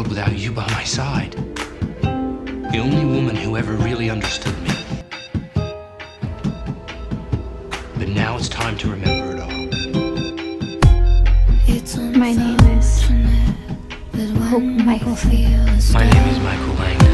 world without you by my side. The only woman who ever really understood me. But now it's time to remember it all. My name is Hope Michael. My name is Michael Langdon.